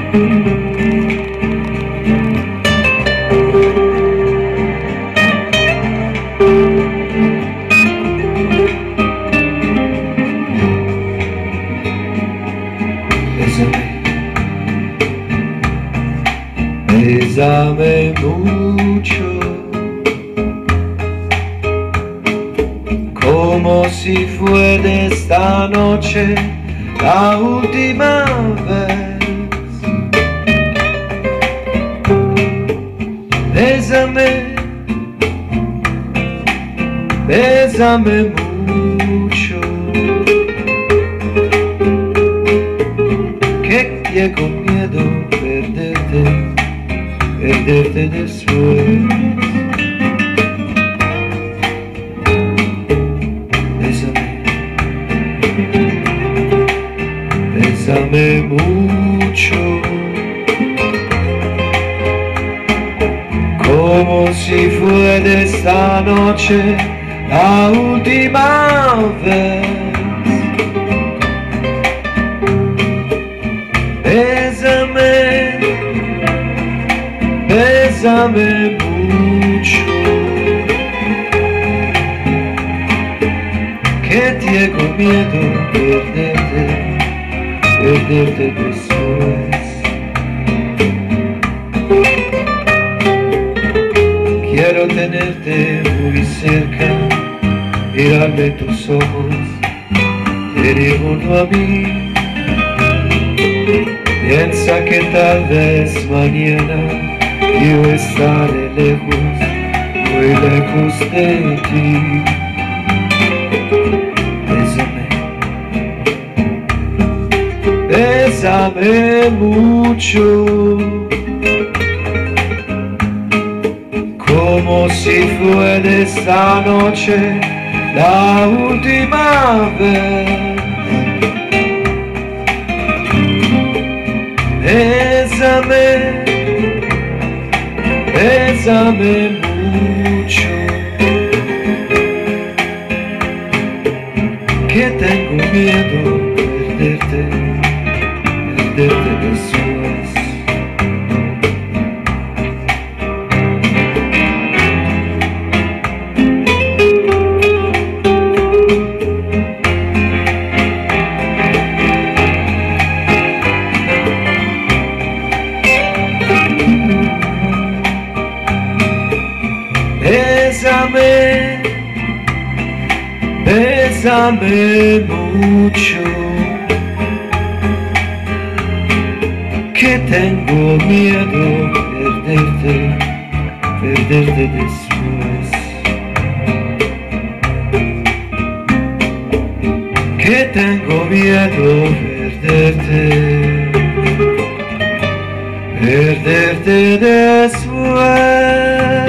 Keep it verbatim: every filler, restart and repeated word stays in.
Bésame mucho, como si fuera esta noche la última vez. Bésame, bésame mucho, que tengo miedo perderte, perderte después. Bésame, bésame mucho, como si fuera esta noche la última vez. Bésame, bésame mucho, que tengo miedo perderte, perderte después. Quiero tenerte muy cerca, mirarme tus ojos, tener junto a mí. Piensa que tal vez mañana yo estaré lejos, muy lejos de ti. Bésame, bésame mucho, como si fuera esta noche la última vez. Bésame, bésame mucho, que tengo miedo perderte, perderte después. Bésame, bésame mucho, que tengo miedo perderte, perderte después. Que tengo miedo perderte, perderte después.